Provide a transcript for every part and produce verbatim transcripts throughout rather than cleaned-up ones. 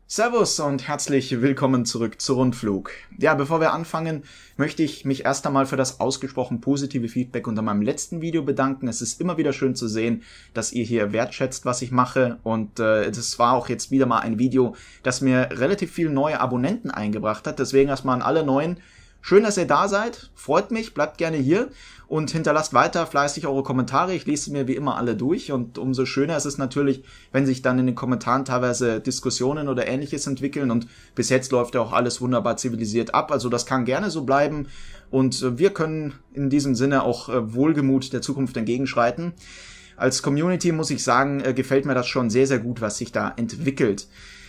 Servus und herzlich willkommen zurück zu Rundflug. Ja, bevor wir anfangen, möchte ich mich erst einmal für das ausgesprochen positive Feedback unter meinem letzten Video bedanken. Es ist immer wieder schön zu sehen, dass ihr hier wertschätzt, was ich mache, und äh, das war auch jetzt wieder mal ein Video, das mir relativ viele neue Abonnenten eingebracht hat. Deswegen erstmal an alle Neuen. Schön, dass ihr da seid, freut mich, bleibt gerne hier und hinterlasst weiter fleißig eure Kommentare. Ich lese mir wie immer alle durch und umso schöner ist es natürlich, wenn sich dann in den Kommentaren teilweise Diskussionen oder Ähnliches entwickeln, und bis jetzt läuft ja auch alles wunderbar zivilisiert ab, also das kann gerne so bleiben und wir können in diesem Sinne auch wohlgemut der Zukunft entgegenschreiten. Als Community muss ich sagen, gefällt mir das schon sehr, sehr gut, was sich da entwickelt.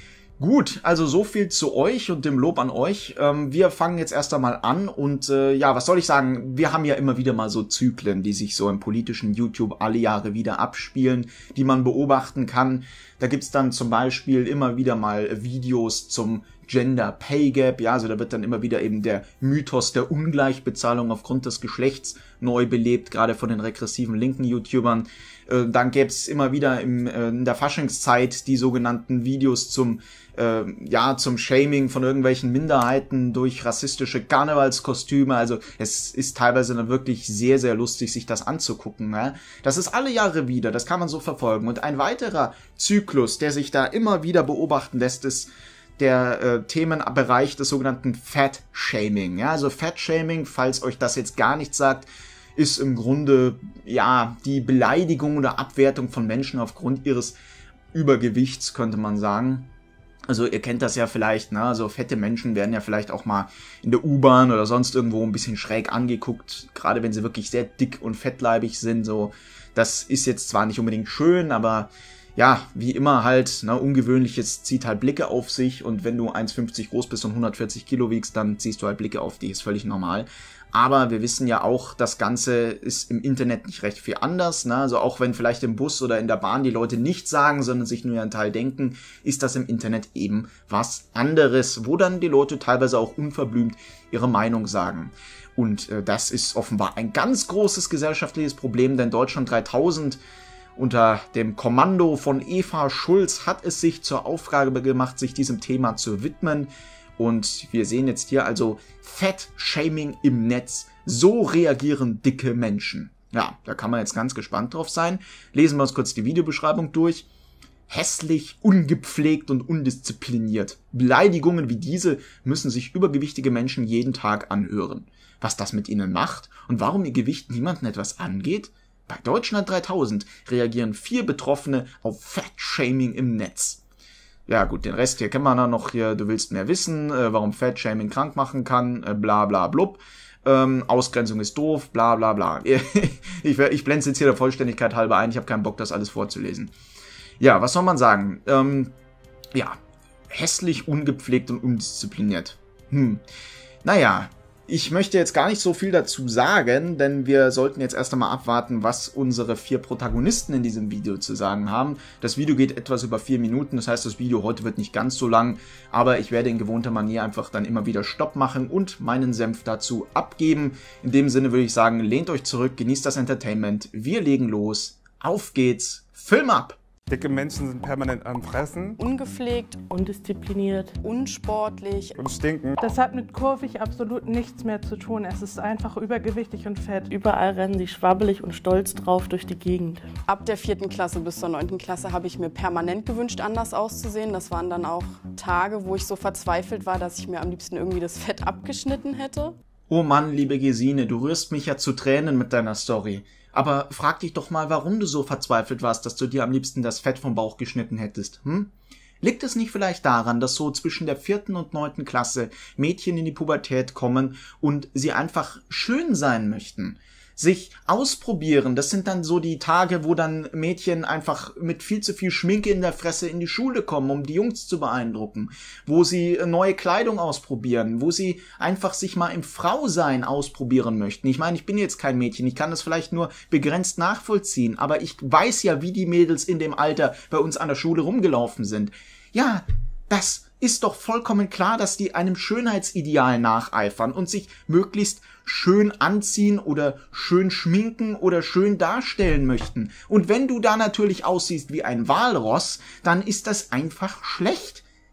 Gut, also so viel zu euch und dem Lob an euch. Ähm, wir fangen jetzt erst einmal an und äh, ja, was soll ich sagen, wir haben ja immer wieder mal so Zyklen, die sich so im politischen YouTube alle Jahre wieder abspielen, die man beobachten kann. Da gibt's dann zum Beispiel immer wieder mal Videos zum Gender Pay Gap, ja, also da wird dann immer wieder eben der Mythos der Ungleichbezahlung aufgrund des Geschlechts neu belebt, gerade von den regressiven linken YouTubern. Äh, dann gäbe es immer wieder im, äh, in der Faschingszeit die sogenannten Videos zum, äh, ja, zum Shaming von irgendwelchen Minderheiten durch rassistische Karnevalskostüme. Also es ist teilweise dann wirklich sehr, sehr lustig, sich das anzugucken. Ja? Das ist alle Jahre wieder, das kann man so verfolgen. Und ein weiterer Zyklus, der sich da immer wieder beobachten lässt, ist der äh, Themenbereich des sogenannten Fat-Shaming. Ja, also Fat-Shaming, falls euch das jetzt gar nichts sagt, ist im Grunde ja die Beleidigung oder Abwertung von Menschen aufgrund ihres Übergewichts, könnte man sagen. Also ihr kennt das ja vielleicht, ne? Also fette Menschen werden ja vielleicht auch mal in der U-Bahn oder sonst irgendwo ein bisschen schräg angeguckt, gerade wenn sie wirklich sehr dick und fettleibig sind. So, das ist jetzt zwar nicht unbedingt schön, aber ja, wie immer halt, ne, Ungewöhnliches zieht halt Blicke auf sich, und wenn du eins fünfzig groß bist und hundertvierzig Kilo wiegst, dann ziehst du halt Blicke auf dich, ist völlig normal. Aber wir wissen ja auch, das Ganze ist im Internet nicht recht viel anders, ne? Also auch wenn vielleicht im Bus oder in der Bahn die Leute nichts sagen, sondern sich nur ihren Teil denken, ist das im Internet eben was anderes, wo dann die Leute teilweise auch unverblümt ihre Meinung sagen. Und äh, das ist offenbar ein ganz großes gesellschaftliches Problem, denn Deutschland dreitausend unter dem Kommando von Eva Schulz hat es sich zur Aufgabe gemacht, sich diesem Thema zu widmen. Und wir sehen jetzt hier also Fat-Shaming im Netz. So reagieren dicke Menschen. Ja, da kann man jetzt ganz gespannt drauf sein. Lesen wir uns kurz die Videobeschreibung durch. Hässlich, ungepflegt und undiszipliniert. Beleidigungen wie diese müssen sich übergewichtige Menschen jeden Tag anhören. Was das mit ihnen macht und warum ihr Gewicht niemanden etwas angeht? Bei Deutschland dreitausend reagieren vier Betroffene auf Fat-Shaming im Netz. Ja gut, den Rest hier kennen wir noch hier. Du willst mehr wissen, äh, warum Fat-Shaming krank machen kann, äh, bla bla blub. Ähm, Ausgrenzung ist doof, bla bla bla. ich ich blende es jetzt hier der Vollständigkeit halber ein, ich habe keinen Bock, das alles vorzulesen. Ja, was soll man sagen? Ähm, ja, hässlich, ungepflegt und undiszipliniert. Hm, naja. Ich möchte jetzt gar nicht so viel dazu sagen, denn wir sollten jetzt erst einmal abwarten, was unsere vier Protagonisten in diesem Video zu sagen haben. Das Video geht etwas über vier Minuten, das heißt, das Video heute wird nicht ganz so lang, aber ich werde in gewohnter Manier einfach dann immer wieder Stopp machen und meinen Senf dazu abgeben. In dem Sinne würde ich sagen, lehnt euch zurück, genießt das Entertainment, wir legen los, auf geht's, Film ab! Dicke Menschen sind permanent am Fressen. Ungepflegt, undiszipliniert, unsportlich und stinken. Das hat mit kurvig absolut nichts mehr zu tun. Es ist einfach übergewichtig und fett. Überall rennen sie schwabbelig und stolz drauf durch die Gegend. Ab der vierten Klasse bis zur neunten Klasse habe ich mir permanent gewünscht, anders auszusehen. Das waren dann auch Tage, wo ich so verzweifelt war, dass ich mir am liebsten irgendwie das Fett abgeschnitten hätte. Oh Mann, liebe Gesine, du rührst mich ja zu Tränen mit deiner Story. Aber frag dich doch mal, warum du so verzweifelt warst, dass du dir am liebsten das Fett vom Bauch geschnitten hättest, hm? Liegt es nicht vielleicht daran, dass so zwischen der vierten und neunten Klasse Mädchen in die Pubertät kommen und sie einfach schön sein möchten? Sich ausprobieren, das sind dann so die Tage, wo dann Mädchen einfach mit viel zu viel Schminke in der Fresse in die Schule kommen, um die Jungs zu beeindrucken, wo sie neue Kleidung ausprobieren, wo sie einfach sich mal im Frausein ausprobieren möchten. Ich meine, ich bin jetzt kein Mädchen, ich kann das vielleicht nur begrenzt nachvollziehen, aber ich weiß ja, wie die Mädels in dem Alter bei uns an der Schule rumgelaufen sind. Ja, das ist doch vollkommen klar, dass die einem Schönheitsideal nacheifern und sich möglichst schön anziehen oder schön schminken oder schön darstellen möchten. Und wenn du da natürlich aussiehst wie ein Walross, dann ist das einfach schlecht.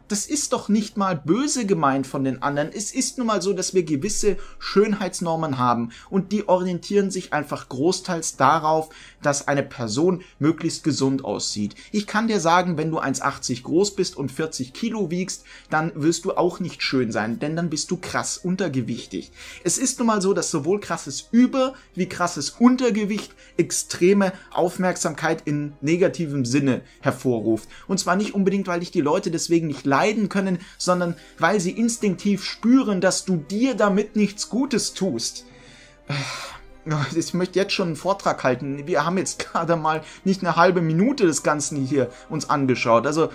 Das ist doch nicht mal böse gemeint von den anderen. Es ist nun mal so, dass wir gewisse Schönheitsnormen haben und die orientieren sich einfach großteils darauf, dass eine Person möglichst gesund aussieht. Ich kann dir sagen, wenn du eins Komma achtzig groß bist und vierzig Kilo wiegst, dann wirst du auch nicht schön sein, denn dann bist du krass untergewichtig. Es ist nun mal so, dass sowohl krasses Über- wie krasses Untergewicht extreme Aufmerksamkeit in negativem Sinne hervorruft. Und zwar nicht unbedingt, weil dich die Leute deswegen nicht leiden können, sondern weil sie instinktiv spüren, dass du dir damit nichts Gutes tust. Ich möchte jetzt schon einen Vortrag halten. Wir haben jetzt gerade mal nicht eine halbe Minute des Ganzen hier uns angeschaut. Also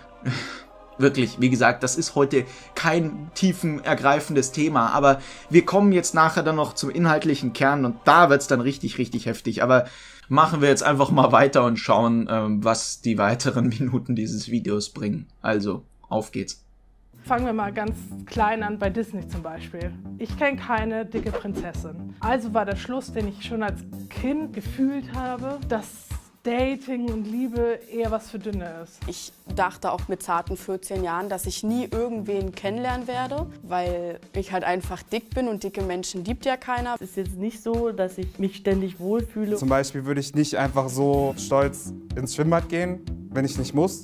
wirklich, wie gesagt, das ist heute kein tiefen ergreifendes Thema, aber wir kommen jetzt nachher dann noch zum inhaltlichen Kern und da wird's dann richtig, richtig heftig. Aber machen wir jetzt einfach mal weiter und schauen, was die weiteren Minuten dieses Videos bringen. Also, auf geht's. Fangen wir mal ganz klein an, bei Disney zum Beispiel. Ich kenne keine dicke Prinzessin. Also war der Schluss, den ich schon als Kind gefühlt habe, dass Dating und Liebe eher was für Dünne ist. Ich dachte auch mit zarten vierzehn Jahren, dass ich nie irgendwen kennenlernen werde, weil ich halt einfach dick bin und dicke Menschen liebt ja keiner. Es ist jetzt nicht so, dass ich mich ständig wohlfühle. Zum Beispiel würde ich nicht einfach so stolz ins Schwimmbad gehen, wenn ich nicht muss.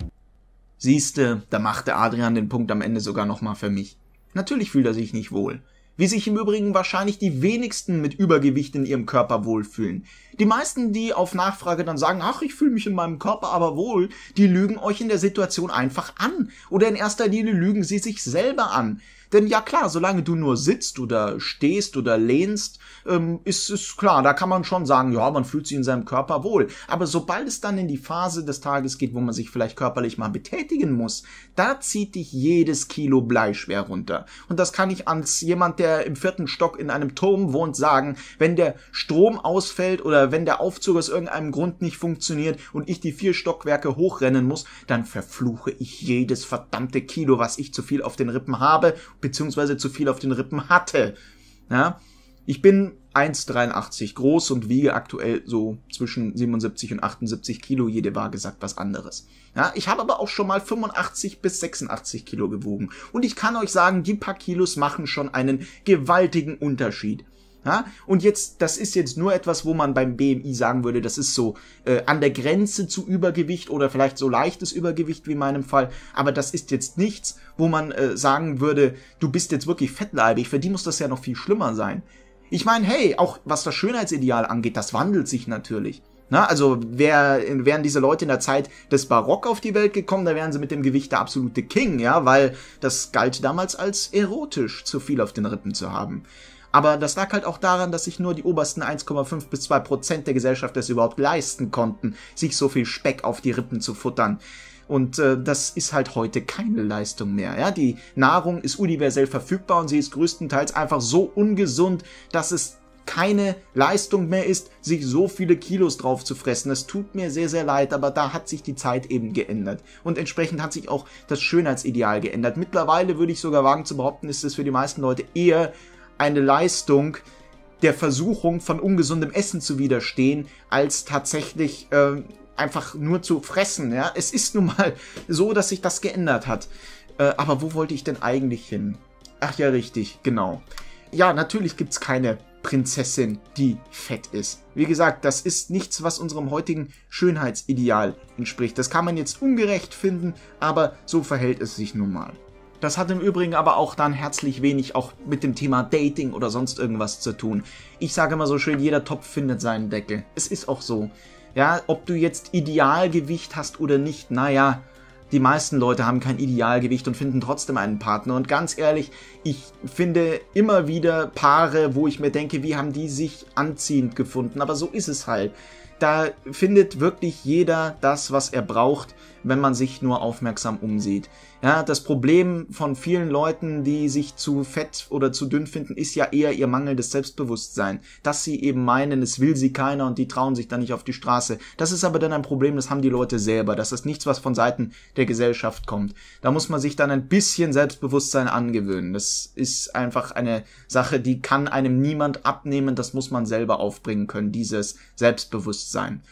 Siehste, da machte Adrian den Punkt am Ende sogar nochmal für mich. Natürlich fühlt er sich nicht wohl. Wie sich im Übrigen wahrscheinlich die wenigsten mit Übergewicht in ihrem Körper wohlfühlen. Die meisten, die auf Nachfrage dann sagen, ach, ich fühle mich in meinem Körper aber wohl, die lügen euch in der Situation einfach an. Oder in erster Linie lügen sie sich selber an. Denn ja klar, solange du nur sitzt oder stehst oder lehnst, ähm, ist es klar, da kann man schon sagen, ja, man fühlt sich in seinem Körper wohl. Aber sobald es dann in die Phase des Tages geht, wo man sich vielleicht körperlich mal betätigen muss, da zieht dich jedes Kilo Bleischwer runter. Und das kann ich als jemand, der im vierten Stock in einem Turm wohnt, sagen, wenn der Strom ausfällt oder wenn der Aufzug aus irgendeinem Grund nicht funktioniert und ich die vier Stockwerke hochrennen muss, dann verfluche ich jedes verdammte Kilo, was ich zu viel auf den Rippen habe, beziehungsweise zu viel auf den Rippen hatte. Ja, ich bin eins Komma dreiundachtzig groß und wiege aktuell so zwischen siebenundsiebzig und achtundsiebzig Kilo, jede Waage sagt was anderes. Ja, ich habe aber auch schon mal fünfundachtzig bis sechsundachtzig Kilo gewogen und ich kann euch sagen, die paar Kilos machen schon einen gewaltigen Unterschied. Ja, und jetzt, das ist jetzt nur etwas, wo man beim B M I sagen würde, das ist so äh, an der Grenze zu Übergewicht oder vielleicht so leichtes Übergewicht wie in meinem Fall, aber das ist jetzt nichts, wo man äh, sagen würde, du bist jetzt wirklich fettleibig, für die muss das ja noch viel schlimmer sein. Ich meine, hey, auch was das Schönheitsideal angeht, das wandelt sich natürlich. Na, also wär, wären diese Leute in der Zeit des Barock auf die Welt gekommen, da wären sie mit dem Gewicht der absolute King, ja, weil das galt damals als erotisch, zu viel auf den Rippen zu haben. Aber das lag halt auch daran, dass sich nur die obersten eins Komma fünf bis zwei Prozent der Gesellschaft das überhaupt leisten konnten, sich so viel Speck auf die Rippen zu futtern. Und äh, das ist halt heute keine Leistung mehr. Ja? Die Nahrung ist universell verfügbar und sie ist größtenteils einfach so ungesund, dass es keine Leistung mehr ist, sich so viele Kilos drauf zu fressen. Es tut mir sehr, sehr leid, aber da hat sich die Zeit eben geändert. Und entsprechend hat sich auch das Schönheitsideal geändert. Mittlerweile würde ich sogar wagen zu behaupten, ist es für die meisten Leute eher eine Leistung, der Versuchung von ungesundem Essen zu widerstehen, als tatsächlich äh, einfach nur zu fressen. Ja? Es ist nun mal so, dass sich das geändert hat. Äh, aber wo wollte ich denn eigentlich hin? Ach ja, richtig, genau. Ja, natürlich gibt's keine Prinzessin, die fett ist. Wie gesagt, das ist nichts, was unserem heutigen Schönheitsideal entspricht. Das kann man jetzt ungerecht finden, aber so verhält es sich nun mal. Das hat im Übrigen aber auch dann herzlich wenig auch mit dem Thema Dating oder sonst irgendwas zu tun. Ich sage immer so schön, jeder Topf findet seinen Deckel. Es ist auch so. Ja, ob du jetzt Idealgewicht hast oder nicht, naja, die meisten Leute haben kein Idealgewicht und finden trotzdem einen Partner. Und ganz ehrlich, ich finde immer wieder Paare, wo ich mir denke, wie haben die sich anziehend gefunden? Aber so ist es halt. Da findet wirklich jeder das, was er braucht, wenn man sich nur aufmerksam umsieht. Ja, das Problem von vielen Leuten, die sich zu fett oder zu dünn finden, ist ja eher ihr mangelndes Selbstbewusstsein. Dass sie eben meinen, es will sie keiner und die trauen sich dann nicht auf die Straße. Das ist aber dann ein Problem, das haben die Leute selber. Das ist nichts, was von Seiten der Gesellschaft kommt. Da muss man sich dann ein bisschen Selbstbewusstsein angewöhnen. Das ist einfach eine Sache, die kann einem niemand abnehmen. Das muss man selber aufbringen können, dieses Selbstbewusstsein.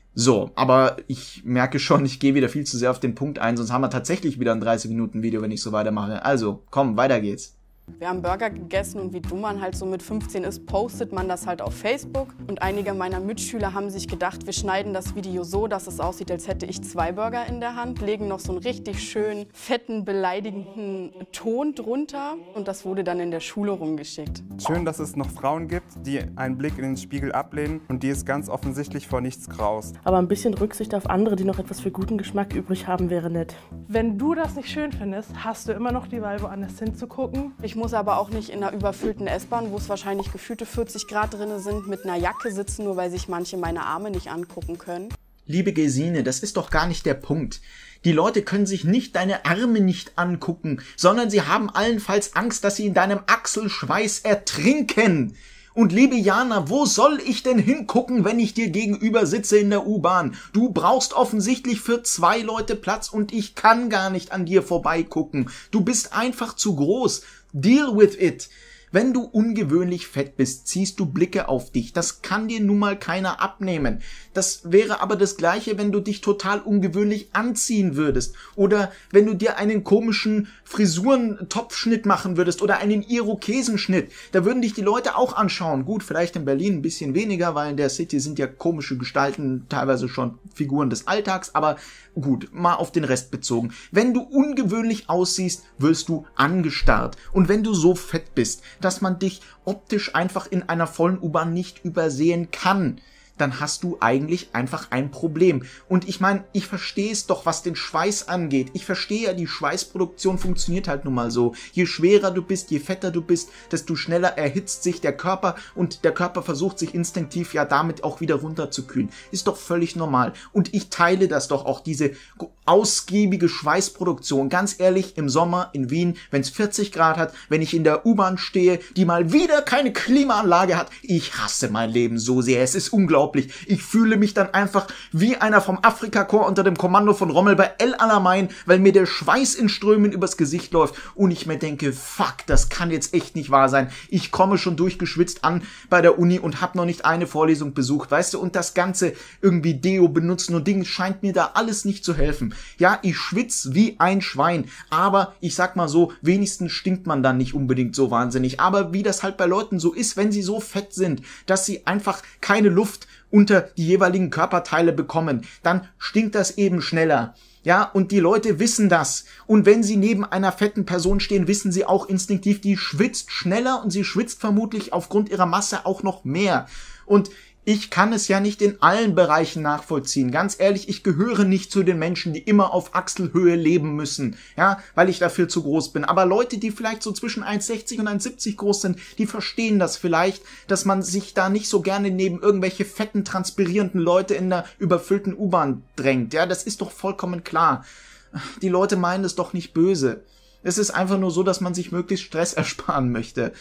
So, aber ich merke schon, ich gehe wieder viel zu sehr auf den Punkt ein, sonst haben wir tatsächlich wieder ein dreißig Minuten Video, wenn ich so weitermache. Also, komm, weiter geht's. Wir haben Burger gegessen und wie dumm man halt so mit fünfzehn ist, postet man das halt auf Facebook. Und einige meiner Mitschüler haben sich gedacht, wir schneiden das Video so, dass es aussieht, als hätte ich zwei Burger in der Hand, legen noch so einen richtig schönen, fetten, beleidigenden Ton drunter und das wurde dann in der Schule rumgeschickt. Schön, dass es noch Frauen gibt, die einen Blick in den Spiegel ablehnen und die es ganz offensichtlich vor nichts graust. Aber ein bisschen Rücksicht auf andere, die noch etwas für guten Geschmack übrig haben, wäre nett. Wenn du das nicht schön findest, hast du immer noch die Wahl, woanders hinzugucken. Ich muss aber auch nicht in einer überfüllten S-Bahn, wo es wahrscheinlich gefühlte vierzig Grad drin sind, mit einer Jacke sitzen, nur weil sich manche meine Arme nicht angucken können. Liebe Gesine, das ist doch gar nicht der Punkt. Die Leute können sich nicht deine Arme nicht angucken, sondern sie haben allenfalls Angst, dass sie in deinem Achselschweiß ertrinken. Und liebe Jana, wo soll ich denn hingucken, wenn ich dir gegenüber sitze in der U-Bahn? Du brauchst offensichtlich für zwei Leute Platz und ich kann gar nicht an dir vorbeigucken. Du bist einfach zu groß. Deal with it. Wenn du ungewöhnlich fett bist, ziehst du Blicke auf dich. Das kann dir nun mal keiner abnehmen. Das wäre aber das Gleiche, wenn du dich total ungewöhnlich anziehen würdest. Oder wenn du dir einen komischen Frisuren-Topfschnitt machen würdest oder einen Irokesenschnitt. Da würden dich die Leute auch anschauen. Gut, vielleicht in Berlin ein bisschen weniger, weil in der City sind ja komische Gestalten teilweise schon Figuren des Alltags. Aber gut, mal auf den Rest bezogen. Wenn du ungewöhnlich aussiehst, wirst du angestarrt. Und wenn du so fett bist, dass man dich optisch einfach in einer vollen U-Bahn nicht übersehen kann, dann hast du eigentlich einfach ein Problem. Und ich meine, ich verstehe es doch, was den Schweiß angeht. Ich verstehe ja, die Schweißproduktion funktioniert halt nun mal so. Je schwerer du bist, je fetter du bist, desto schneller erhitzt sich der Körper und der Körper versucht sich instinktiv ja damit auch wieder runterzukühlen. Ist doch völlig normal. Und ich teile das doch auch, diese ausgiebige Schweißproduktion. Ganz ehrlich, im Sommer in Wien, wenn es vierzig Grad hat, wenn ich in der U-Bahn stehe, die mal wieder keine Klimaanlage hat, ich hasse mein Leben so sehr. Es ist unglaublich. Ich fühle mich dann einfach wie einer vom Afrikakorps unter dem Kommando von Rommel bei El Alamein, weil mir der Schweiß in Strömen übers Gesicht läuft und ich mir denke, fuck, das kann jetzt echt nicht wahr sein. Ich komme schon durchgeschwitzt an bei der Uni und habe noch nicht eine Vorlesung besucht, weißt du, und das Ganze irgendwie Deo benutzen und Ding scheint mir da alles nicht zu helfen. Ja, ich schwitze wie ein Schwein, aber ich sag mal so, wenigstens stinkt man dann nicht unbedingt so wahnsinnig. Aber wie das halt bei Leuten so ist, wenn sie so fett sind, dass sie einfach keine Luft unter die jeweiligen Körperteile bekommen, dann stinkt das eben schneller. Ja, und die Leute wissen das. Und wenn sie neben einer fetten Person stehen, wissen sie auch instinktiv, die schwitzt schneller und sie schwitzt vermutlich aufgrund ihrer Masse auch noch mehr. Und ich kann es ja nicht in allen Bereichen nachvollziehen. Ganz ehrlich, ich gehöre nicht zu den Menschen, die immer auf Achselhöhe leben müssen, ja, weil ich dafür zu groß bin. Aber Leute, die vielleicht so zwischen eins sechzig und eins siebzig groß sind, die verstehen das vielleicht, dass man sich da nicht so gerne neben irgendwelche fetten, transpirierenden Leute in der überfüllten U-Bahn drängt. Ja, das ist doch vollkommen klar. Die Leute meinen es doch nicht böse. Es ist einfach nur so, dass man sich möglichst Stress ersparen möchte.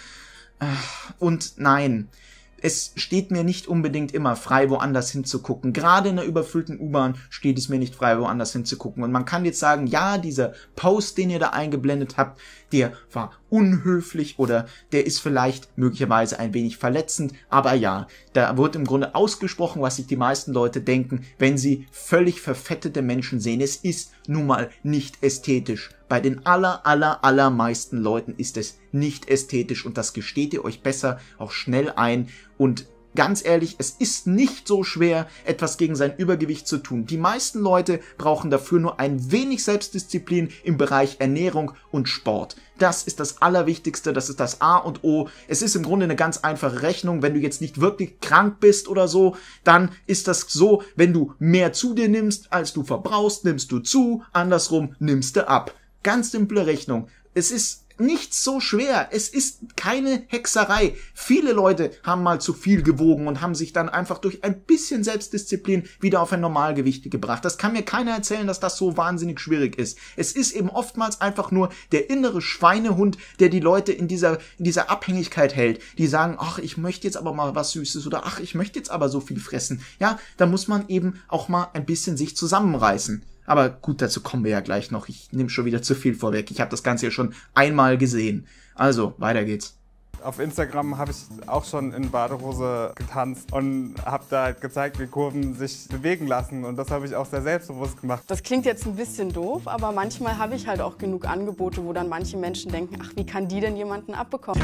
Und nein, es steht mir nicht unbedingt immer frei, woanders hinzugucken. Gerade in einer überfüllten U-Bahn steht es mir nicht frei, woanders hinzugucken. Und man kann jetzt sagen, ja, dieser Post, den ihr da eingeblendet habt, der war unhöflich oder der ist vielleicht möglicherweise ein wenig verletzend. Aber ja, da wird im Grunde ausgesprochen, was sich die meisten Leute denken, wenn sie völlig verfettete Menschen sehen. Es ist nun mal nicht ästhetisch. Bei den aller, aller, allermeisten Leuten ist es nicht ästhetisch und das gesteht ihr euch besser auch schnell ein. Und ganz ehrlich, es ist nicht so schwer, etwas gegen sein Übergewicht zu tun. Die meisten Leute brauchen dafür nur ein wenig Selbstdisziplin im Bereich Ernährung und Sport. Das ist das Allerwichtigste, das ist das A und O. Es ist im Grunde eine ganz einfache Rechnung. Wenn du jetzt nicht wirklich krank bist oder so, dann ist das so, wenn du mehr zu dir nimmst, als du verbrauchst, nimmst du zu, andersrum nimmst du ab. Ganz simple Rechnung. Es ist nicht so schwer. Es ist keine Hexerei. Viele Leute haben mal zu viel gewogen und haben sich dann einfach durch ein bisschen Selbstdisziplin wieder auf ein Normalgewicht gebracht. Das kann mir keiner erzählen, dass das so wahnsinnig schwierig ist. Es ist eben oftmals einfach nur der innere Schweinehund, der die Leute in dieser, in dieser Abhängigkeit hält. Die sagen, ach, ich möchte jetzt aber mal was Süßes oder ach, ich möchte jetzt aber so viel fressen. Ja, da muss man eben auch mal ein bisschen sich zusammenreißen. Aber gut, dazu kommen wir ja gleich noch. Ich nehme schon wieder zu viel vorweg. Ich habe das Ganze ja schon einmal gesehen. Also, weiter geht's. Auf Instagram habe ich auch schon in Badehose getanzt und habe da halt gezeigt, wie Kurven sich bewegen lassen. Und das habe ich auch sehr selbstbewusst gemacht. Das klingt jetzt ein bisschen doof, aber manchmal habe ich halt auch genug Angebote, wo dann manche Menschen denken, ach, wie kann die denn jemanden abbekommen?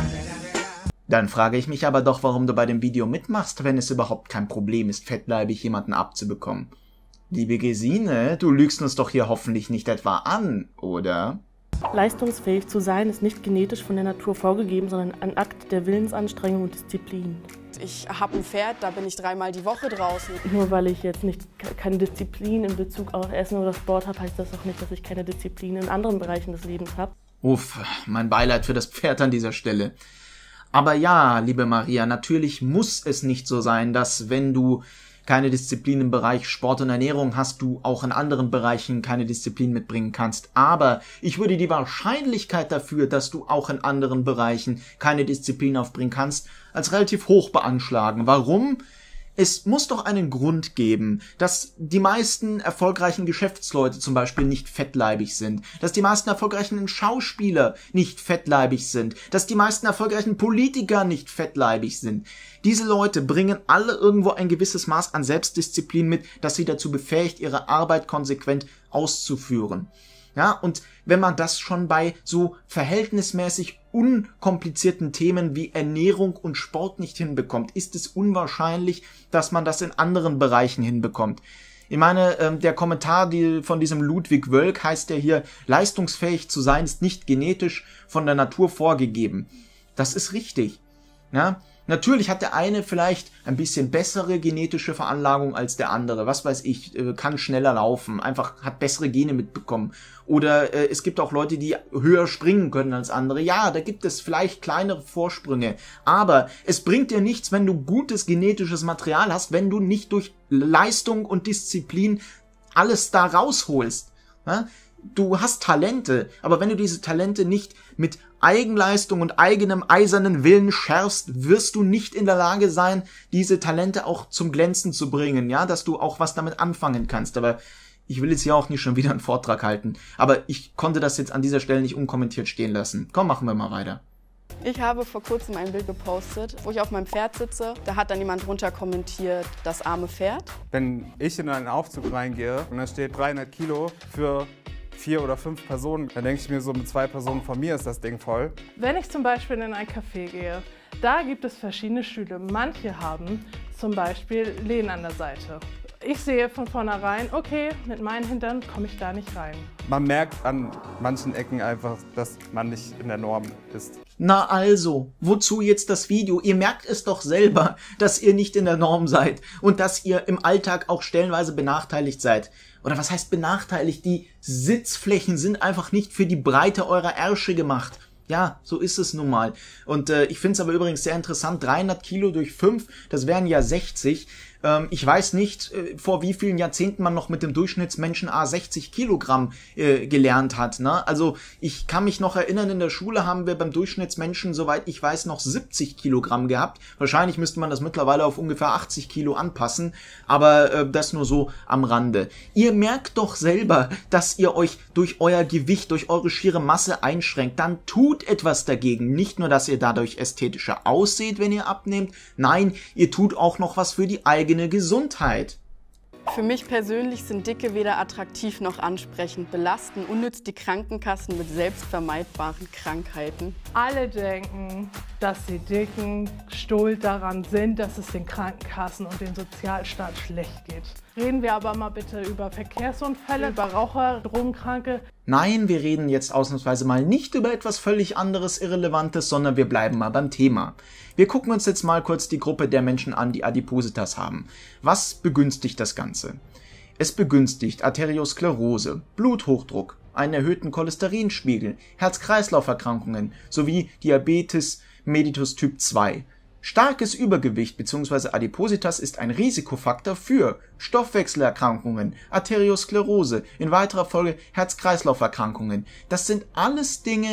Dann frage ich mich aber doch, warum du bei dem Video mitmachst, wenn es überhaupt kein Problem ist, fettleibig jemanden abzubekommen. Liebe Gesine, du lügst uns doch hier hoffentlich nicht etwa an, oder? Leistungsfähig zu sein ist nicht genetisch von der Natur vorgegeben, sondern ein Akt der Willensanstrengung und Disziplin. Ich habe ein Pferd, da bin ich dreimal die Woche draußen. Nur weil ich jetzt nicht keine Disziplin in Bezug auf Essen oder Sport habe, heißt das auch nicht, dass ich keine Disziplin in anderen Bereichen des Lebens habe. Uff, mein Beileid für das Pferd an dieser Stelle. Aber ja, liebe Maria, natürlich muss es nicht so sein, dass wenn du keine Disziplin im Bereich Sport und Ernährung hast, du auch in anderen Bereichen keine Disziplin mitbringen kannst. Aber ich würde die Wahrscheinlichkeit dafür, dass du auch in anderen Bereichen keine Disziplin aufbringen kannst, als relativ hoch beanschlagen. Warum? Es muss doch einen Grund geben, dass die meisten erfolgreichen Geschäftsleute zum Beispiel nicht fettleibig sind, dass die meisten erfolgreichen Schauspieler nicht fettleibig sind, dass die meisten erfolgreichen Politiker nicht fettleibig sind. Diese Leute bringen alle irgendwo ein gewisses Maß an Selbstdisziplin mit, das sie dazu befähigt, ihre Arbeit konsequent auszuführen. Ja, und wenn man das schon bei so verhältnismäßig unkomplizierten Themen wie Ernährung und Sport nicht hinbekommt, ist es unwahrscheinlich, dass man das in anderen Bereichen hinbekommt. Ich meine, ähm, der Kommentar die, von diesem Ludwig Wölk heißt ja hier, leistungsfähig zu sein ist nicht genetisch von der Natur vorgegeben. Das ist richtig. Ja? Natürlich hat der eine vielleicht ein bisschen bessere genetische Veranlagung als der andere. Was weiß ich, kann schneller laufen, einfach hat bessere Gene mitbekommen. Oder äh, es gibt auch Leute, die höher springen können als andere. Ja, da gibt es vielleicht kleinere Vorsprünge. Aber es bringt dir nichts, wenn du gutes genetisches Material hast, wenn du nicht durch Leistung und Disziplin alles da rausholst. Ja? Du hast Talente, aber wenn du diese Talente nicht mit Eigenleistung und eigenem eisernen Willen schärfst, wirst du nicht in der Lage sein, diese Talente auch zum Glänzen zu bringen, ja, dass du auch was damit anfangen kannst. Aber ich will jetzt hier auch nicht schon wieder einen Vortrag halten, aber ich konnte das jetzt an dieser Stelle nicht unkommentiert stehen lassen. Komm, machen wir mal weiter. Ich habe vor kurzem ein Bild gepostet, wo ich auf meinem Pferd sitze. Da hat dann jemand drunter kommentiert, das arme Pferd. Wenn ich in einen Aufzug reingehe und da steht dreihundert Kilo für vier oder fünf Personen, dann denke ich mir so, mit zwei Personen von mir ist das Ding voll. Wenn ich zum Beispiel in ein Café gehe, da gibt es verschiedene Stühle. Manche haben zum Beispiel Lehnen an der Seite. Ich sehe von vornherein, okay, mit meinen Hintern komme ich da nicht rein. Man merkt an manchen Ecken einfach, dass man nicht in der Norm ist. Na also, wozu jetzt das Video? Ihr merkt es doch selber, dass ihr nicht in der Norm seid und dass ihr im Alltag auch stellenweise benachteiligt seid. Oder was heißt benachteiligt? Die Sitzflächen sind einfach nicht für die Breite eurer Ärsche gemacht. Ja, so ist es nun mal. Und äh, ich finde es aber übrigens sehr interessant, dreihundert Kilo durch fünf, das wären ja sechzig. Ähm, ich weiß nicht, äh, vor wie vielen Jahrzehnten man noch mit dem Durchschnittsmenschen A sechzig Kilogramm äh, gelernt hat. Ne? Also ich kann mich noch erinnern, in der Schule haben wir beim Durchschnittsmenschen, soweit ich weiß, noch siebzig Kilogramm gehabt. Wahrscheinlich müsste man das mittlerweile auf ungefähr achtzig Kilo anpassen, aber äh, das nur so am Rande. Ihr merkt doch selber, dass ihr euch durch euer Gewicht, durch eure schiere Masse einschränkt. Dann tut etwas dagegen. Nicht nur, dass ihr dadurch ästhetischer ausseht, wenn ihr abnehmt. Nein, ihr tut auch noch was für die eigene Gesundheit. Für mich persönlich sind Dicke weder attraktiv noch ansprechend, belasten unnütz die Krankenkassen mit selbstvermeidbaren Krankheiten. Alle denken, dass die Dicken schuld daran sind, dass es den Krankenkassen und dem Sozialstaat schlecht geht. Reden wir aber mal bitte über Verkehrsunfälle, über Raucher, Drogenkranke. Nein, wir reden jetzt ausnahmsweise mal nicht über etwas völlig anderes, Irrelevantes, sondern wir bleiben mal beim Thema. Wir gucken uns jetzt mal kurz die Gruppe der Menschen an, die Adipositas haben. Was begünstigt das Ganze? Es begünstigt Arteriosklerose, Bluthochdruck, einen erhöhten Cholesterinspiegel, Herz-Kreislauf-Erkrankungen sowie Diabetes mellitus Typ zwei. Starkes Übergewicht bzw. Adipositas ist ein Risikofaktor für Stoffwechselerkrankungen, Arteriosklerose, in weiterer Folge Herz-Kreislauf-Erkrankungen. Das sind alles Dinge,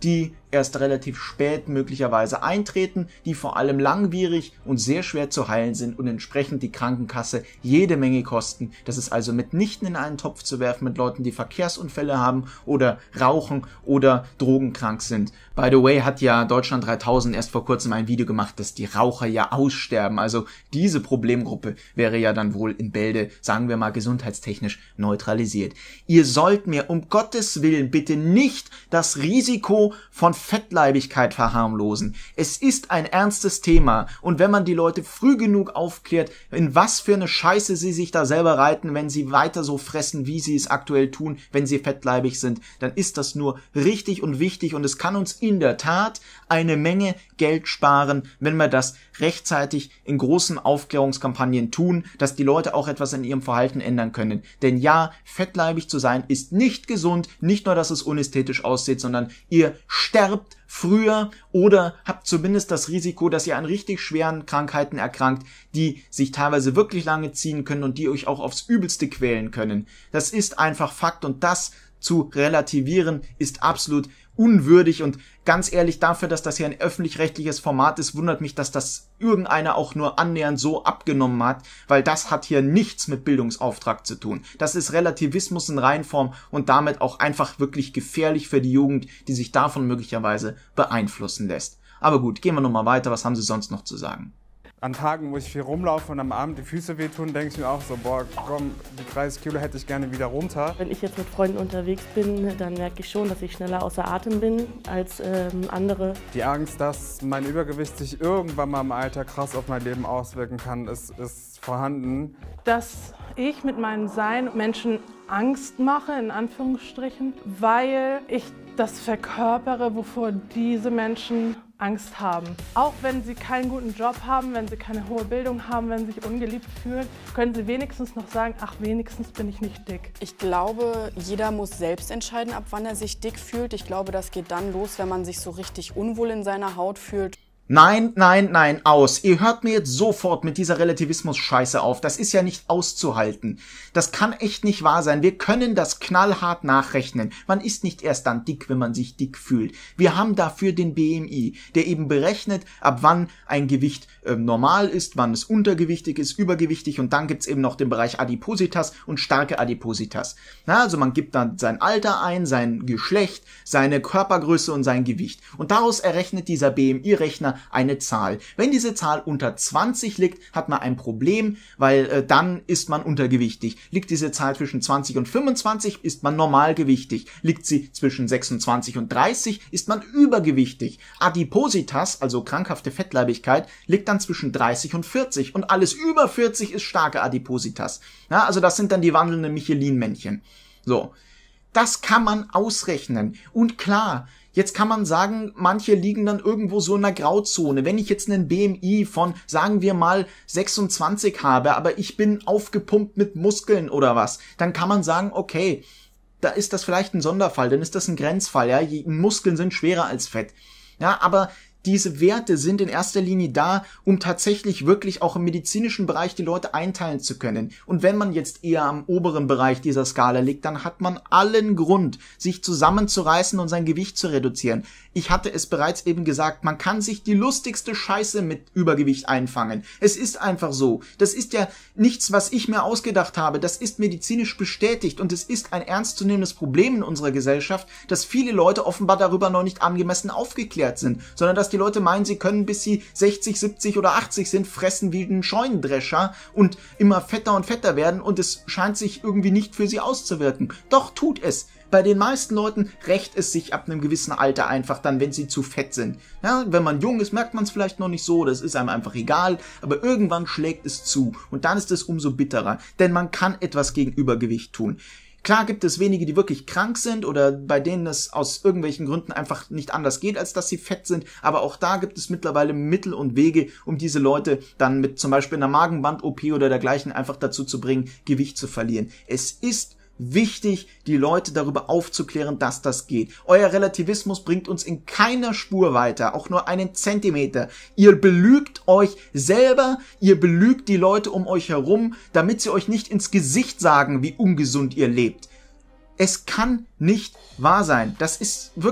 die erst relativ spät möglicherweise eintreten, die vor allem langwierig und sehr schwer zu heilen sind und entsprechend die Krankenkasse jede Menge kosten. Das ist also mitnichten in einen Topf zu werfen mit Leuten, die Verkehrsunfälle haben oder rauchen oder drogenkrank sind. By the way hat ja Deutschland dreitausend erst vor kurzem ein Video gemacht, dass die Raucher ja aussterben. Also diese Problemgruppe wäre ja dann wohl in Bälde, sagen wir mal gesundheitstechnisch, neutralisiert. Ihr sollt mir um Gottes Willen bitte nicht das Risiko von Fettleibigkeit verharmlosen. Es ist ein ernstes Thema und wenn man die Leute früh genug aufklärt, in was für eine Scheiße sie sich da selber reiten, wenn sie weiter so fressen, wie sie es aktuell tun, wenn sie fettleibig sind, dann ist das nur richtig und wichtig und es kann uns in der Tat eine Menge Geld sparen, wenn wir das rechtzeitig in großen Aufklärungskampagnen tun, dass die Leute auch etwas in ihrem Verhalten ändern können. Denn ja, fettleibig zu sein ist nicht gesund, nicht nur, dass es unästhetisch aussieht, sondern ihr sterbt früher oder habt zumindest das Risiko, dass ihr an richtig schweren Krankheiten erkrankt, die sich teilweise wirklich lange ziehen können und die euch auch aufs Übelste quälen können. Das ist einfach Fakt und das zu relativieren ist absolut unwürdig und ganz ehrlich, dafür, dass das hier ein öffentlich-rechtliches Format ist, wundert mich, dass das irgendeiner auch nur annähernd so abgenommen hat, weil das hat hier nichts mit Bildungsauftrag zu tun. Das ist Relativismus in Reinform und damit auch einfach wirklich gefährlich für die Jugend, die sich davon möglicherweise beeinflussen lässt. Aber gut, gehen wir nochmal weiter, was haben Sie sonst noch zu sagen? An Tagen, wo ich viel rumlaufe und am Abend die Füße wehtun, denke ich mir auch so, boah, komm, die dreißig Kilo hätte ich gerne wieder runter. Wenn ich jetzt mit Freunden unterwegs bin, dann merke ich schon, dass ich schneller außer Atem bin als ähm, andere. Die Angst, dass mein Übergewicht sich irgendwann mal im Alter krass auf mein Leben auswirken kann, ist, ist vorhanden. Dass ich mit meinem Sein Menschen Angst mache, in Anführungsstrichen, weil ich das verkörpere, wovor diese Menschen Angst haben. Auch wenn sie keinen guten Job haben, wenn sie keine hohe Bildung haben, wenn sie sich ungeliebt fühlen, können sie wenigstens noch sagen, ach, wenigstens bin ich nicht dick. Ich glaube, jeder muss selbst entscheiden, ab wann er sich dick fühlt. Ich glaube, das geht dann los, wenn man sich so richtig unwohl in seiner Haut fühlt. Nein, nein, nein, aus. Ihr hört mir jetzt sofort mit dieser Relativismus-Scheiße auf. Das ist ja nicht auszuhalten. Das kann echt nicht wahr sein. Wir können das knallhart nachrechnen. Man ist nicht erst dann dick, wenn man sich dick fühlt. Wir haben dafür den B M I, der eben berechnet, ab wann ein Gewicht äh, normal ist, wann es untergewichtig ist, übergewichtig und dann gibt's eben noch den Bereich Adipositas und starke Adipositas. Na, also man gibt dann sein Alter ein, sein Geschlecht, seine Körpergröße und sein Gewicht. Und daraus errechnet dieser B M I-Rechner eine Zahl. Wenn diese Zahl unter zwanzig liegt, hat man ein Problem, weil äh, dann ist man untergewichtig. Liegt diese Zahl zwischen zwanzig und fünfundzwanzig, ist man normalgewichtig. Liegt sie zwischen sechsundzwanzig und dreißig, ist man übergewichtig. Adipositas, also krankhafte Fettleibigkeit, liegt dann zwischen dreißig und vierzig und alles über vierzig ist starke Adipositas. Ja, also das sind dann die wandelnden Michelin-Männchen. So, das kann man ausrechnen. Und klar, jetzt kann man sagen, manche liegen dann irgendwo so in der Grauzone. Wenn ich jetzt einen B M I von, sagen wir mal, sechsundzwanzig habe, aber ich bin aufgepumpt mit Muskeln oder was, dann kann man sagen, okay, da ist das vielleicht ein Sonderfall, dann ist das ein Grenzfall, ja, Muskeln sind schwerer als Fett. Ja, aber diese Werte sind in erster Linie da, um tatsächlich wirklich auch im medizinischen Bereich die Leute einteilen zu können. Und wenn man jetzt eher am oberen Bereich dieser Skala liegt, dann hat man allen Grund, sich zusammenzureißen und sein Gewicht zu reduzieren. Ich hatte es bereits eben gesagt, man kann sich die lustigste Scheiße mit Übergewicht einfangen. Es ist einfach so. Das ist ja nichts, was ich mir ausgedacht habe. Das ist medizinisch bestätigt und es ist ein ernstzunehmendes Problem in unserer Gesellschaft, dass viele Leute offenbar darüber noch nicht angemessen aufgeklärt sind, sondern dass die Leute meinen, sie können, bis sie sechzig, siebzig oder achtzig sind, fressen wie ein Scheunendrescher und immer fetter und fetter werden und es scheint sich irgendwie nicht für sie auszuwirken. Doch tut es. Bei den meisten Leuten rächt es sich ab einem gewissen Alter einfach dann, wenn sie zu fett sind. Ja, wenn man jung ist, merkt man es vielleicht noch nicht so, das ist einem einfach egal, aber irgendwann schlägt es zu und dann ist es umso bitterer, denn man kann etwas gegen Übergewicht tun. Klar gibt es wenige, die wirklich krank sind oder bei denen es aus irgendwelchen Gründen einfach nicht anders geht, als dass sie fett sind. Aber auch da gibt es mittlerweile Mittel und Wege, um diese Leute dann mit zum Beispiel einer Magenband-O P oder dergleichen einfach dazu zu bringen, Gewicht zu verlieren. Es ist wichtig, die Leute darüber aufzuklären, dass das geht. Euer Relativismus bringt uns in keiner Spur weiter, auch nur einen Zentimeter. Ihr belügt euch selber, ihr belügt die Leute um euch herum, damit sie euch nicht ins Gesicht sagen, wie ungesund ihr lebt. Es kann nicht wahr sein. Das ist wirklich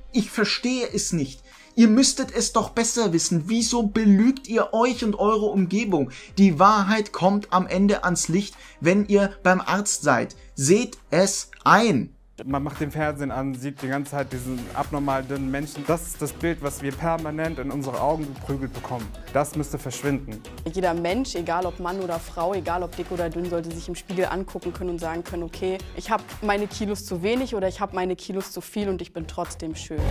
Ich verstehe es nicht. Ihr müsstet es doch besser wissen. Wieso belügt ihr euch und eure Umgebung? Die Wahrheit kommt am Ende ans Licht, wenn ihr beim Arzt seid. Seht es ein. Man macht den Fernsehen an, sieht die ganze Zeit diesen abnormal dünnen Menschen. Das ist das Bild, was wir permanent in unsere Augen geprügelt bekommen. Das müsste verschwinden. Jeder Mensch, egal ob Mann oder Frau, egal ob dick oder dünn, sollte sich im Spiegel angucken können und sagen können, okay, ich habe meine Kilos zu wenig oder ich habe meine Kilos zu viel und ich bin trotzdem schön.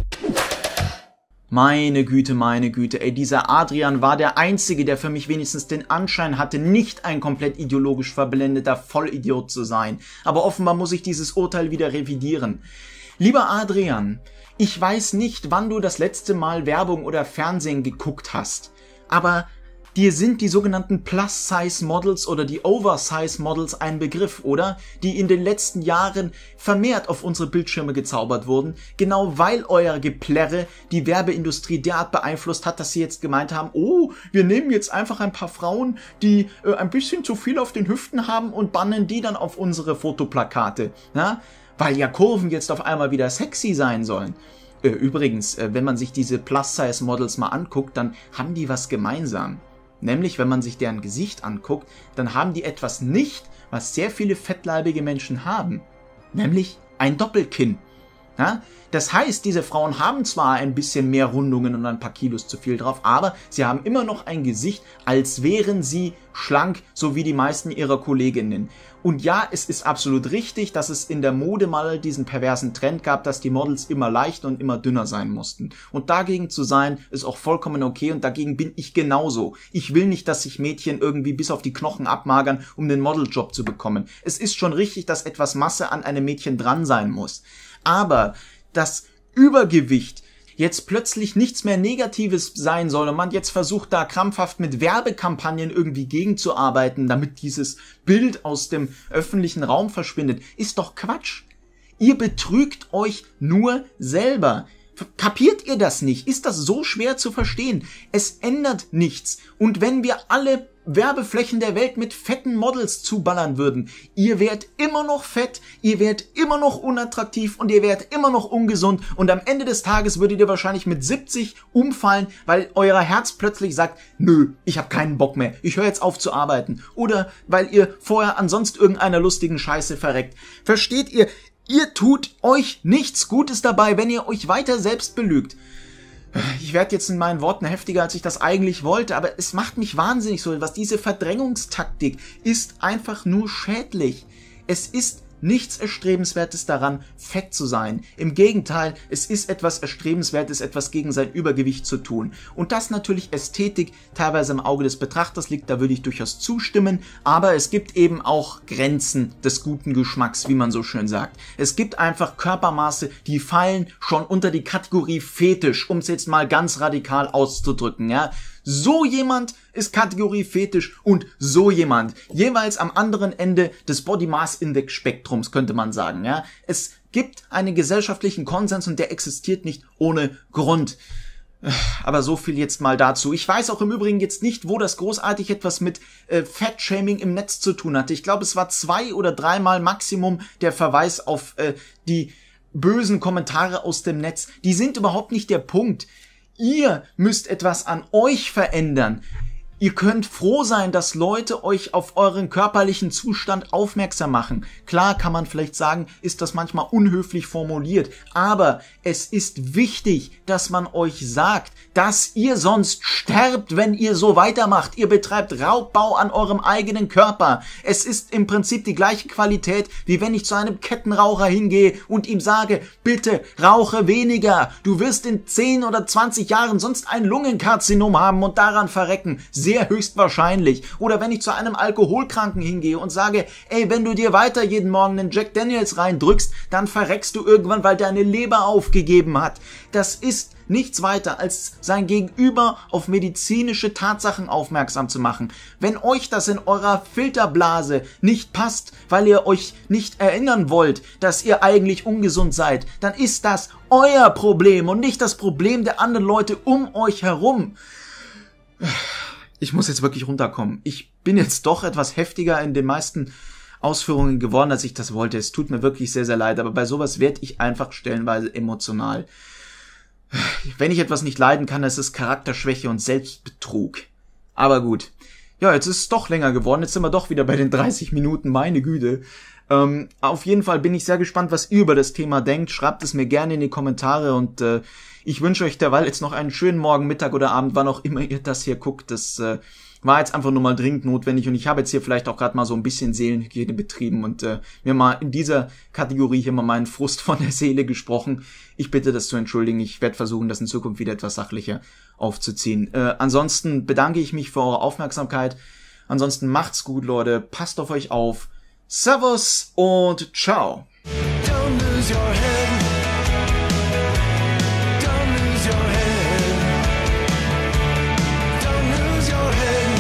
Meine Güte, meine Güte, ey, dieser Adrian war der Einzige, der für mich wenigstens den Anschein hatte, nicht ein komplett ideologisch verblendeter Vollidiot zu sein. Aber offenbar muss ich dieses Urteil wieder revidieren. Lieber Adrian, ich weiß nicht, wann du das letzte Mal Werbung oder Fernsehen geguckt hast, aber dir sind die sogenannten Plus-Size-Models oder die Oversize-Models ein Begriff, oder? Die in den letzten Jahren vermehrt auf unsere Bildschirme gezaubert wurden, genau weil euer Geplärre die Werbeindustrie derart beeinflusst hat, dass sie jetzt gemeint haben, oh, wir nehmen jetzt einfach ein paar Frauen, die äh, ein bisschen zu viel auf den Hüften haben und bannen die dann auf unsere Fotoplakate, ja? Weil ja Kurven jetzt auf einmal wieder sexy sein sollen. Äh, übrigens, äh, wenn man sich diese Plus-Size-Models mal anguckt, dann haben die was gemeinsam. Nämlich, wenn man sich deren Gesicht anguckt, dann haben die etwas nicht, was sehr viele fettleibige Menschen haben. Nämlich ein Doppelkinn. Ja? Das heißt, diese Frauen haben zwar ein bisschen mehr Rundungen und ein paar Kilos zu viel drauf, aber sie haben immer noch ein Gesicht, als wären sie schlank, so wie die meisten ihrer Kolleginnen. Und ja, es ist absolut richtig, dass es in der Mode mal diesen perversen Trend gab, dass die Models immer leichter und immer dünner sein mussten. Und dagegen zu sein, ist auch vollkommen okay und dagegen bin ich genauso. Ich will nicht, dass sich Mädchen irgendwie bis auf die Knochen abmagern, um den Modeljob zu bekommen. Es ist schon richtig, dass etwas Masse an einem Mädchen dran sein muss. Aber dass Übergewicht jetzt plötzlich nichts mehr Negatives sein soll und man jetzt versucht, da krampfhaft mit Werbekampagnen irgendwie gegenzuarbeiten, damit dieses Bild aus dem öffentlichen Raum verschwindet, ist doch Quatsch. Ihr betrügt euch nur selber. Kapiert ihr das nicht? Ist das so schwer zu verstehen? Es ändert nichts. Und wenn wir alle Werbeflächen der Welt mit fetten Models zuballern würden, ihr wärt immer noch fett, ihr wärt immer noch unattraktiv und ihr wärt immer noch ungesund und am Ende des Tages würdet ihr wahrscheinlich mit siebzig umfallen, weil euer Herz plötzlich sagt, nö, ich habe keinen Bock mehr, ich höre jetzt auf zu arbeiten. Oder weil ihr vorher an sonst irgendeiner lustigen Scheiße verreckt. Versteht ihr? Ihr tut euch nichts Gutes dabei, wenn ihr euch weiter selbst belügt. Ich werde jetzt in meinen Worten heftiger, als ich das eigentlich wollte, aber es macht mich wahnsinnig so. Was diese Verdrängungstaktik ist einfach nur schädlich. Es ist nichts Erstrebenswertes daran, fett zu sein. Im Gegenteil, es ist etwas Erstrebenswertes, etwas gegen sein Übergewicht zu tun. Und dass natürlich Ästhetik teilweise im Auge des Betrachters liegt, da würde ich durchaus zustimmen, aber es gibt eben auch Grenzen des guten Geschmacks, wie man so schön sagt. Es gibt einfach Körpermaße, die fallen schon unter die Kategorie Fetisch, um es jetzt mal ganz radikal auszudrücken, ja. So jemand ist Kategorie Fetisch und so jemand jeweils am anderen Ende des Body Mass Index Spektrums, könnte man sagen, ja. Es gibt einen gesellschaftlichen Konsens und der existiert nicht ohne Grund. Aber so viel jetzt mal dazu. Ich weiß auch im Übrigen jetzt nicht, wo das großartig etwas mit äh, Fat-Shaming im Netz zu tun hatte. Ich glaube, es war zwei oder dreimal Maximum der Verweis auf äh, die bösen Kommentare aus dem Netz. Die sind überhaupt nicht der Punkt. Ihr müsst etwas an euch verändern. Ihr könnt froh sein, dass Leute euch auf euren körperlichen Zustand aufmerksam machen. Klar kann man vielleicht sagen, ist das manchmal unhöflich formuliert, aber es ist wichtig, dass man euch sagt, dass ihr sonst sterbt, wenn ihr so weitermacht. Ihr betreibt Raubbau an eurem eigenen Körper. Es ist im Prinzip die gleiche Qualität, wie wenn ich zu einem Kettenraucher hingehe und ihm sage, bitte rauche weniger. Du wirst in zehn oder zwanzig Jahren sonst ein Lungenkarzinom haben und daran verrecken. Sehr höchstwahrscheinlich. Oder wenn ich zu einem Alkoholkranken hingehe und sage, ey, wenn du dir weiter jeden Morgen einen Jack Daniels reindrückst, dann verreckst du irgendwann, weil deine Leber aufgegeben hat. Das ist nichts weiter, als sein Gegenüber auf medizinische Tatsachen aufmerksam zu machen. Wenn euch das in eurer Filterblase nicht passt, weil ihr euch nicht erinnern wollt, dass ihr eigentlich ungesund seid, dann ist das euer Problem und nicht das Problem der anderen Leute um euch herum. Ich muss jetzt wirklich runterkommen. Ich bin jetzt doch etwas heftiger in den meisten Ausführungen geworden, als ich das wollte. Es tut mir wirklich sehr, sehr leid, aber bei sowas werde ich einfach stellenweise emotional. Wenn ich etwas nicht leiden kann, dann ist es Charakterschwäche und Selbstbetrug. Aber gut. Ja, jetzt ist es doch länger geworden. Jetzt sind wir doch wieder bei den dreißig Minuten. Meine Güte. Ähm, auf jeden Fall bin ich sehr gespannt, was ihr über das Thema denkt. Schreibt es mir gerne in die Kommentare und äh, ich wünsche euch derweil jetzt noch einen schönen Morgen, Mittag oder Abend, wann auch immer ihr das hier guckt. Das äh, war jetzt einfach nur mal dringend notwendig und ich habe jetzt hier vielleicht auch gerade mal so ein bisschen Seelenhygiene betrieben und äh, mir mal in dieser Kategorie hier mal meinen Frust von der Seele gesprochen. Ich bitte das zu entschuldigen. Ich werde versuchen, das in Zukunft wieder etwas sachlicher aufzuziehen. Äh, ansonsten bedanke ich mich für eure Aufmerksamkeit. Ansonsten macht's gut, Leute. Passt auf euch auf. Servus und ciao. Don't lose your head. Don't lose your head. Don't lose your head.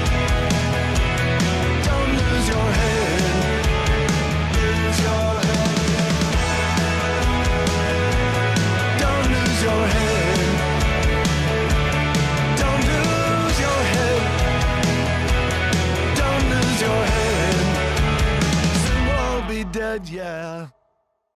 Don't lose your head. Lose your head. Don't lose your head. Don't lose your head. Don't lose your head. Dead, yeah.